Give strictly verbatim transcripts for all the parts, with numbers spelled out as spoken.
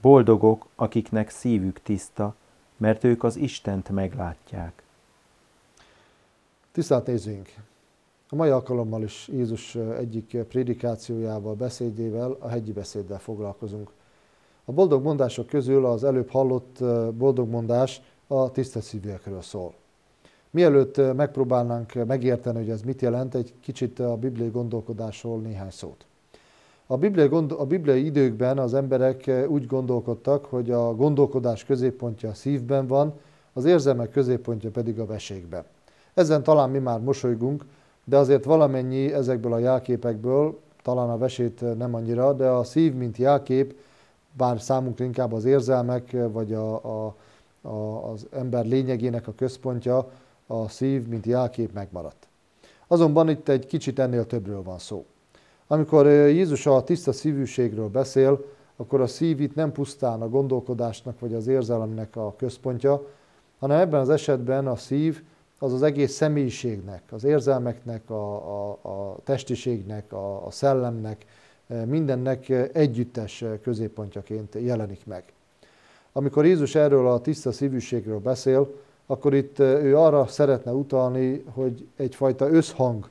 Boldogok, akiknek szívük tiszta, mert ők az Istent meglátják. Tisztelt nézőink! A mai alkalommal is Jézus egyik prédikációjával, beszédével, a hegyi beszéddel foglalkozunk. A boldog mondások közül az előbb hallott boldog mondás a tiszta szívűekről szól. Mielőtt megpróbálnánk megérteni, hogy ez mit jelent, egy kicsit a bibliai gondolkodásról néhány szót. A bibliai, gond, a bibliai időkben az emberek úgy gondolkodtak, hogy a gondolkodás középpontja a szívben van, az érzelmek középpontja pedig a veségben. Ezen talán mi már mosolygunk, de azért valamennyi ezekből a jelképekből, talán a vesét nem annyira, de a szív, mint jelkép, bár számunkra inkább az érzelmek, vagy a, a, a, az ember lényegének a központja, a szív, mint jelkép megmaradt. Azonban itt egy kicsit ennél többről van szó. Amikor Jézus a tiszta szívűségről beszél, akkor a szív itt nem pusztán a gondolkodásnak vagy az érzelemnek a központja, hanem ebben az esetben a szív az az egész személyiségnek, az érzelmeknek, a, a, a testiségnek, a, a szellemnek, mindennek együttes középpontjaként jelenik meg. Amikor Jézus erről a tiszta szívűségről beszél, akkor itt ő arra szeretne utalni, hogy egyfajta összhang,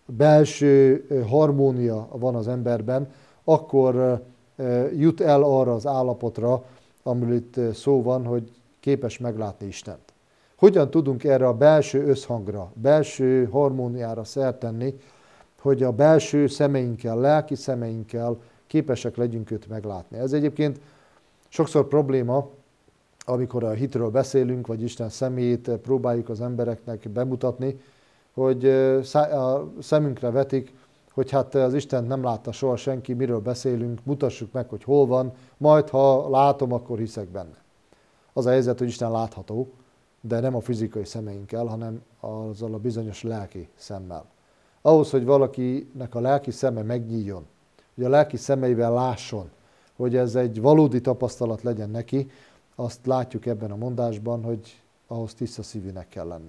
belső harmónia van az emberben, akkor jut el arra az állapotra, amiről itt szó van, hogy képes meglátni Istent. Hogyan tudunk erre a belső összhangra, belső harmóniára szert tenni, hogy a belső szemeinkkel, lelki szemeinkkel képesek legyünk őt meglátni. Ez egyébként sokszor probléma, amikor a hitről beszélünk, vagy Isten személyét próbáljuk az embereknek bemutatni, hogy a szemünkre vetik, hogy hát az Istent nem látta soha senki, miről beszélünk, mutassuk meg, hogy hol van, majd ha látom, akkor hiszek benne. Az a helyzet, hogy Isten látható, de nem a fizikai szemeinkkel, hanem azzal a bizonyos lelki szemmel. Ahhoz, hogy valakinek a lelki szeme megnyíljon, hogy a lelki szemeivel lásson, hogy ez egy valódi tapasztalat legyen neki, azt látjuk ebben a mondásban, hogy ahhoz tiszta szívűnek kell lenni.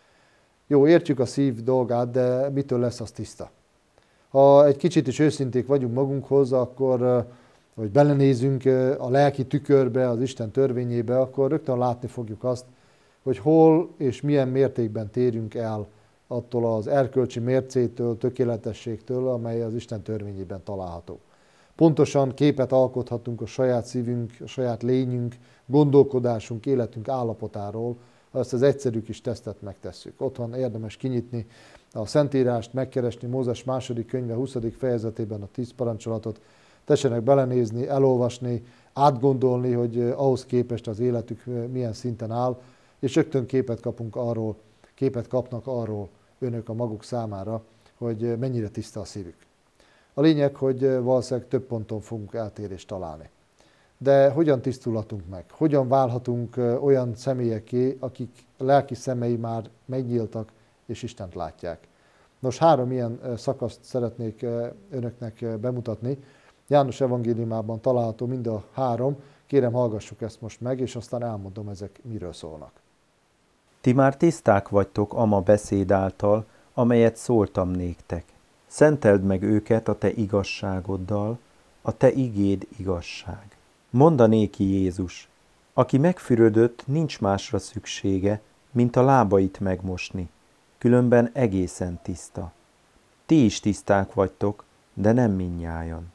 Jó, értjük a szív dolgát, de mitől lesz az tiszta? Ha egy kicsit is őszinték vagyunk magunkhoz, akkor, vagy belenézünk a lelki tükörbe, az Isten törvényébe, akkor rögtön látni fogjuk azt, hogy hol és milyen mértékben térünk el attól az erkölcsi mércétől, tökéletességtől, amely az Isten törvényében található. Pontosan képet alkothatunk a saját szívünk, a saját lényünk, gondolkodásunk, életünk állapotáról, ha ezt az egyszerű kis tesztet megtesszük. Otthon érdemes kinyitni a Szentírást, megkeresni Mózes második könyve huszadik fejezetében a tíz parancsolatot, tessenek belenézni, elolvasni, átgondolni, hogy ahhoz képest az életük milyen szinten áll, és rögtön képet kapunk arról, képet kapnak arról önök a maguk számára, hogy mennyire tiszta a szívük. A lényeg, hogy valószínűleg több ponton fogunk eltérést találni. De hogyan tisztulhatunk meg? Hogyan válhatunk olyan személyeké, akik lelki szemei már megnyíltak és Istent látják? Nos, három ilyen szakaszt szeretnék önöknek bemutatni. János evangéliumában található mind a három. Kérem, hallgassuk ezt most meg, és aztán elmondom, ezek miről szólnak. Ti már tiszták vagytok ama beszéd által, amelyet szóltam néktek. Szenteld meg őket a te igazságoddal, a te igéd igazság. Mondanéki Jézus, aki megfürödött, nincs másra szüksége, mint a lábait megmosni, különben egészen tiszta. Ti is tiszták vagytok, de nem mindnyájan.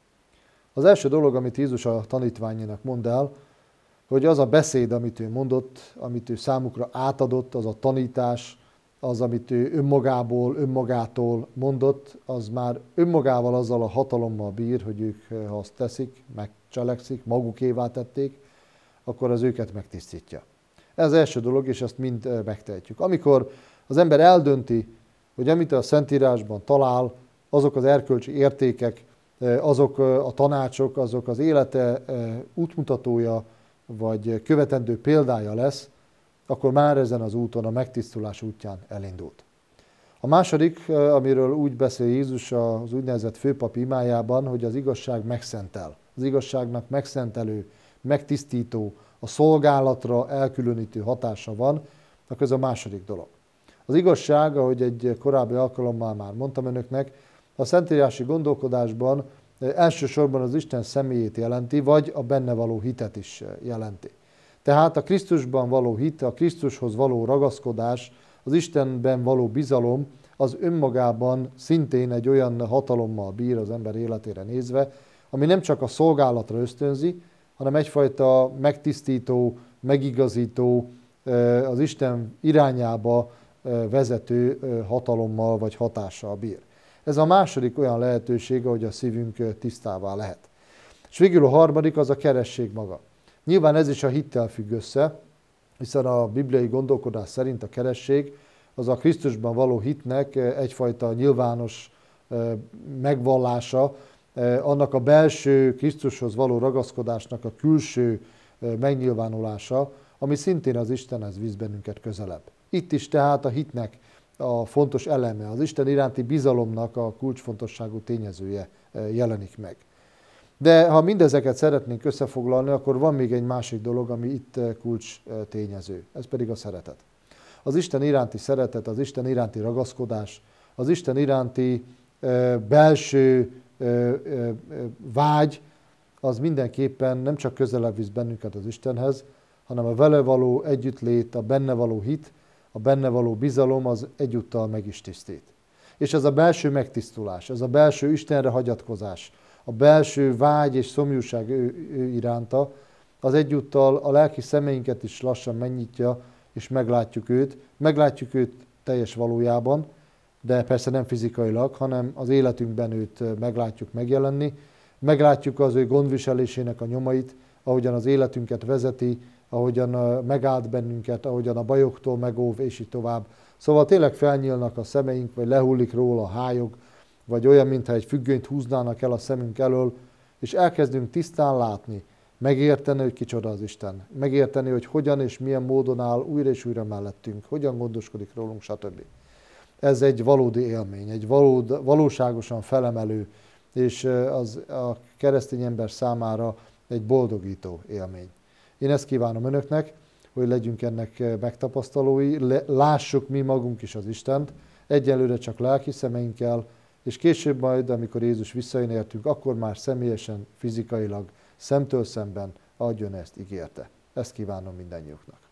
Az első dolog, amit Jézus a tanítványának mond el, hogy az a beszéd, amit ő mondott, amit ő számukra átadott, az a tanítás, az, amit ő önmagából, önmagától mondott, az már önmagával azzal a hatalommal bír, hogy ők, ha azt teszik, megcselekszik, magukévá tették, akkor az őket megtisztítja. Ez az első dolog, és ezt mind megtehetjük. Amikor az ember eldönti, hogy amit a Szentírásban talál, azok az erkölcsi értékek, azok a tanácsok, azok az élete útmutatója, vagy követendő példája lesz, akkor már ezen az úton, a megtisztulás útján elindult. A második, amiről úgy beszél Jézus az úgynevezett főpap imájában, hogy az igazság megszentel. Az igazságnak megszentelő, megtisztító, a szolgálatra elkülönítő hatása van, akkor ez a második dolog. Az igazság, ahogy egy korábbi alkalommal már mondtam önöknek, a szentírási gondolkodásban elsősorban az Isten személyét jelenti, vagy a benne való hitet is jelenti. Tehát a Krisztusban való hit, a Krisztushoz való ragaszkodás, az Istenben való bizalom, az önmagában szintén egy olyan hatalommal bír az ember életére nézve, ami nem csak a szolgálatra ösztönzi, hanem egyfajta megtisztító, megigazító, az Isten irányába vezető hatalommal vagy hatással bír. Ez a második olyan lehetőség, hogy a szívünk tisztává lehet. És végül a harmadik az a keresség maga. Nyilván ez is a hittel függ össze, hiszen a bibliai gondolkodás szerint a keresség az a Krisztusban való hitnek egyfajta nyilvános megvallása, annak a belső Krisztushoz való ragaszkodásnak a külső megnyilvánulása, ami szintén az Istenhez visz bennünket közelebb. Itt is tehát a hitnek a fontos eleme, az Isten iránti bizalomnak a kulcsfontosságú tényezője jelenik meg. De ha mindezeket szeretnénk összefoglalni, akkor van még egy másik dolog, ami itt kulcs tényező, ez pedig a szeretet. Az Isten iránti szeretet, az Isten iránti ragaszkodás, az Isten iránti belső vágy, az mindenképpen nem csak közelebb visz bennünket az Istenhez, hanem a vele való együttlét, a benne való hit, a benne való bizalom az egyúttal meg is tisztít. És ez a belső megtisztulás, ez a belső Istenre hagyatkozás, a belső vágy és szomjúság ő, ő iránta, az egyúttal a lelki szemeinket is lassan megnyitja, és meglátjuk őt, meglátjuk őt teljes valójában, de persze nem fizikailag, hanem az életünkben őt meglátjuk megjelenni, meglátjuk az ő gondviselésének a nyomait, ahogyan az életünket vezeti, ahogyan megállt bennünket, ahogyan a bajoktól megóv, és így tovább. Szóval tényleg felnyílnak a szemeink, vagy lehullik róla a hályog, vagy olyan, mintha egy függönyt húznának el a szemünk elől, és elkezdünk tisztán látni, megérteni, hogy kicsoda az Isten, megérteni, hogy hogyan és milyen módon áll újra és újra mellettünk, hogyan gondoskodik rólunk, stb. Ez egy valódi élmény, egy valód, valóságosan felemelő, és az a keresztény ember számára egy boldogító élmény. Én ezt kívánom önöknek, hogy legyünk ennek megtapasztalói, lássuk mi magunk is az Istent, egyelőre csak lelki szemeinkkel, és később majd, amikor Jézus visszajön értünk, akkor már személyesen, fizikailag, szemtől szemben, ahogy ön ezt ígérte. Ezt kívánom mindannyiuknak.